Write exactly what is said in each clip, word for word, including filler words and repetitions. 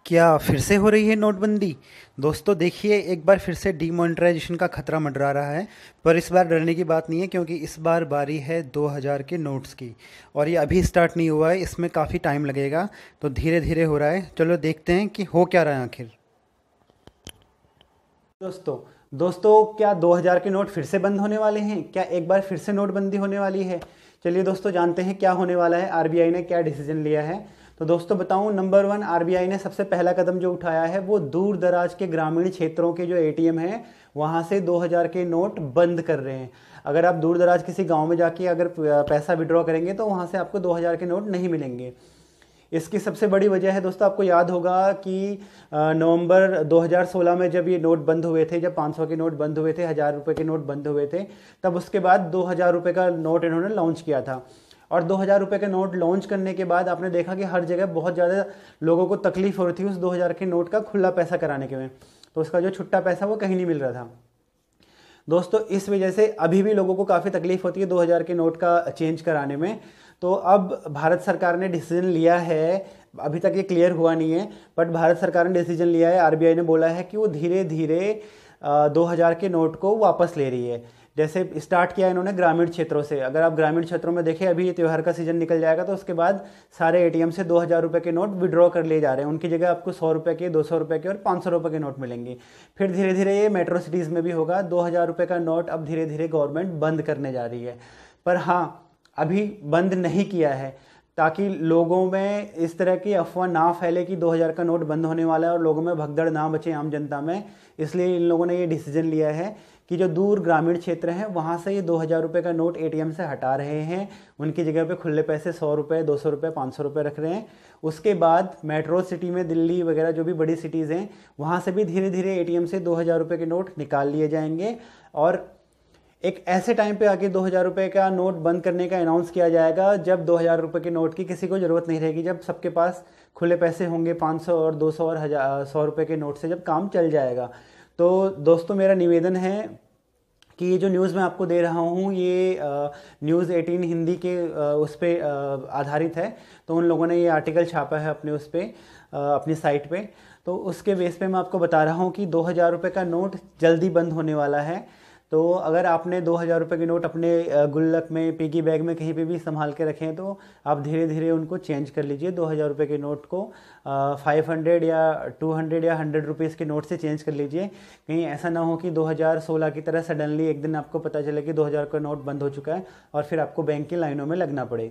क्या फिर से हो रही है नोटबंदी? दोस्तों देखिए, एक बार फिर से डीमोनेटाइजेशन का खतरा मंडरा रहा है। पर इस बार डरने की बात नहीं है, क्योंकि इस बार बारी है दो हज़ार के नोट्स की। और ये अभी स्टार्ट नहीं हुआ है, इसमें काफ़ी टाइम लगेगा। तो धीरे धीरे हो रहा है। चलो देखते हैं कि हो क्या रहा है आखिर। दोस्तों दोस्तों क्या दो हज़ार के नोट फिर से बंद होने वाले हैं? क्या एक बार फिर से नोटबंदी होने वाली है? चलिए दोस्तों, जानते हैं क्या होने वाला है, आरबीआई ने क्या डिसीजन लिया है। तो दोस्तों बताऊं, नंबर वन, आरबीआई ने सबसे पहला कदम जो उठाया है वो दूर दराज के ग्रामीण क्षेत्रों के जो एटीएम हैं वहां से दो हज़ार के नोट बंद कर रहे हैं। अगर आप दूर दराज किसी गांव में जाके अगर पैसा विड्रॉ करेंगे तो वहां से आपको दो हज़ार के नोट नहीं मिलेंगे। इसकी सबसे बड़ी वजह है दोस्तों, आपको याद होगा कि नवंबर दो हज़ार सोलह में जब ये नोट बंद हुए थे, जब पाँच सौ के नोट बंद हुए थे, हज़ार रुपये के नोट बंद हुए थे, तब उसके बाद दो हज़ार रुपये का नोट इन्होंने लॉन्च किया था। और दो हज़ार रुपये का नोट लॉन्च करने के बाद आपने देखा कि हर जगह बहुत ज़्यादा लोगों को तकलीफ हो रही थी उस दो हज़ार के नोट का खुला पैसा कराने के में। तो उसका जो छुट्टा पैसा वो कहीं नहीं मिल रहा था। दोस्तों इस वजह से अभी भी लोगों को काफ़ी तकलीफ होती है दो हज़ार के नोट का चेंज कराने में। तो अब भारत सरकार ने डिसीजन लिया है, अभी तक ये क्लियर हुआ नहीं है, बट भारत सरकार ने डिसीजन लिया है, आरबीआई ने बोला है कि वो धीरे धीरे दो हज़ार के नोट को वापस ले रही है। जैसे स्टार्ट किया इन्होंने ग्रामीण क्षेत्रों से। अगर आप ग्रामीण क्षेत्रों में देखें, अभी ये त्यौहार का सीजन निकल जाएगा तो उसके बाद सारे एटीएम से दो हज़ार रुपये के नोट विड्रॉ कर लिए जा रहे हैं। उनकी जगह आपको सौ रुपये के, दो सौ रुपये के और पाँच सौ रुपये के नोट मिलेंगे। फिर धीरे धीरे ये मेट्रो सिटीज़ में भी होगा। दो हज़ार रुपये का नोट अब धीरे धीरे गवर्नमेंट बंद करने जा रही है। पर हाँ, अभी बंद नहीं किया है, ताकि लोगों में इस तरह की अफवाह ना फैले कि दो हज़ार का नोट बंद होने वाला है और लोगों में भगदड़ ना बचे आम जनता में। इसलिए इन लोगों ने ये डिसीजन लिया है कि जो दूर ग्रामीण क्षेत्र हैं वहाँ से ये दो हज़ार रुपये का नोट एटीएम से हटा रहे हैं। उनकी जगह पे खुले पैसे सौ रुपये, दो सौ रुपये, पाँच सौ रुपये रख रहे हैं। उसके बाद मेट्रो सिटी में, दिल्ली वगैरह जो भी बड़ी सिटीज़ हैं, वहाँ से भी धीरे धीरे एटीएम से दो हज़ार रुपये के नोट निकाल लिए जाएंगे। और एक ऐसे टाइम पे आके दो हज़ार रुपये का नोट बंद करने का अनाउंस किया जाएगा जब दो हज़ार रुपये के नोट की किसी को ज़रूरत नहीं रहेगी, जब सबके पास खुले पैसे होंगे पाँच सौ और दो सौ और हज़ार सौ रुपये के नोट से जब काम चल जाएगा। तो दोस्तों मेरा निवेदन है कि ये जो न्यूज़ मैं आपको दे रहा हूँ ये न्यूज़ एटीन हिंदी के आ, उस पर आधारित है। तो उन लोगों ने ये आर्टिकल छापा है अपने उस पर, अपनी साइट पे। तो उसके बेस पे मैं आपको बता रहा हूँ कि दो हज़ार रुपये का नोट जल्दी बंद होने वाला है। तो अगर आपने दो हज़ार रुपये के नोट अपने गुल्लक में, पिगी बैग में, कहीं पे भी संभाल के रखें तो आप धीरे धीरे उनको चेंज कर लीजिए। दो हज़ार रुपये के नोट को फाइव हंड्रेड या टू हंड्रेड या हंड्रेड रुपीज़ के नोट से चेंज कर लीजिए। कहीं ऐसा ना हो कि दो हज़ार सोलह की तरह सडनली एक दिन आपको पता चले कि दो हज़ार का नोट बंद हो चुका है और फिर आपको बैंक की लाइनों में लगना पड़े।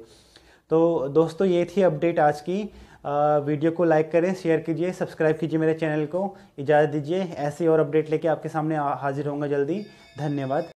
तो दोस्तों ये थी अपडेट आज की। आ, वीडियो को लाइक करें, शेयर कीजिए, सब्सक्राइब कीजिए मेरे चैनल को। इजाज़त दीजिए, ऐसी और अपडेट लेके आपके सामने हाजिर होऊंगा जल्दी। धन्यवाद।